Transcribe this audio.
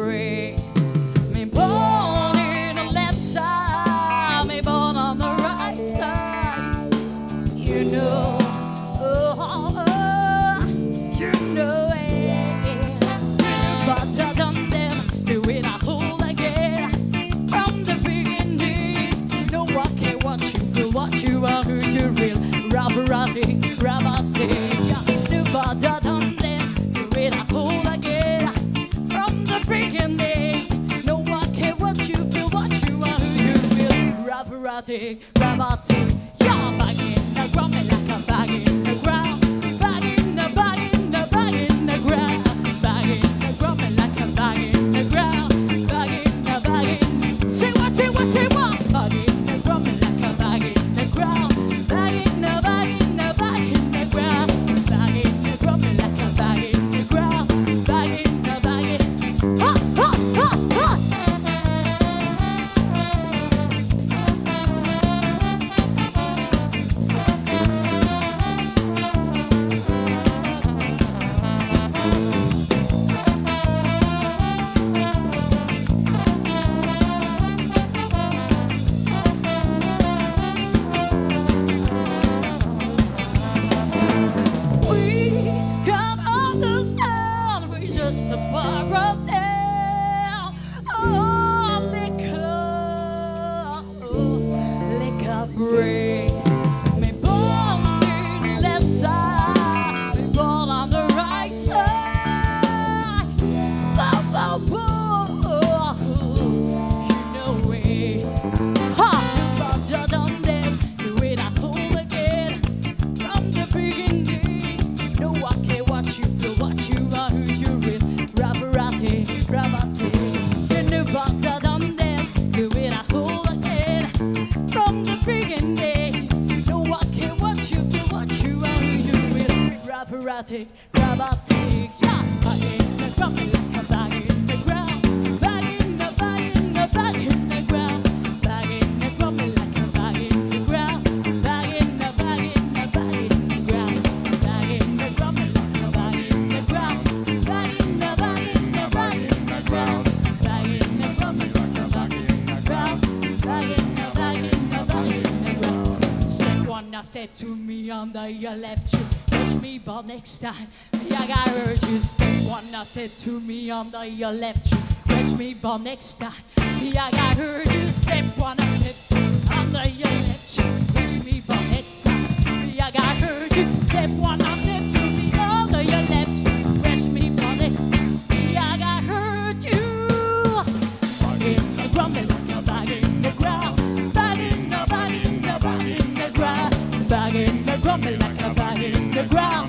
break. Me born in the left side, me born on the right side. You know, you know it. But I done them, do it a whole again. From the beginning, no one can what you feel, what you are, who you real. Rabaratic, yeah. But I done them, do it a whole again. From the beginning, no one can what you feel, what you are, who you feel. Rabaratic, yeah. Back in the ground, like a bag in the ground. Back in the bag in the bag in the ground. Back in the ground, like a bag in the ground. Back in the bag in. Say what, say what, say what. Back in the ground, like a bag in the ground. Back in the bag in the bag in the ground. Back in the ground, like a bag in the ground. Back in the bag in. Ha ha ha ha. Just to borrow down, oh, liquor break. Me born in the left side, me born on the right side. Bow, bow, bow, you know it. Ha, but I done them, do it a whole again. From the beginning, no one can watch you feel, what you are, who you real. Rabati, you knew but I done them, do it a whole again. From the beginning, no one can watch you feel, what you are, who you will. Rabati, yeah. Back in the ground, like a bag in the ground. Back in the bag in the bag in the ground. Back in the ground, like a bag in the ground. Back in the bag in the bag in the ground. Back in the ground, like a bag in the ground. Back in the bag in the bag in the ground. Back in the ground, like a bag in the ground. Back in the bag in the bag in the ground. Step one, now step to me on the your left shoe. Push me, but next time, yeah, I heard you. Step one, now step to me on the your left shoe. Push me, but next time, yeah, I heard you. Step one, now step two on the your left shoe. Push me, but next time, yeah, I heard you. Step one, now step to me on the your left shoe. Push me, but next time, yeah, I heard you. Back in the ground, like a bag in the ground. Back in the bag in the bag in the ground. Back in the ground, like a bag in the ground.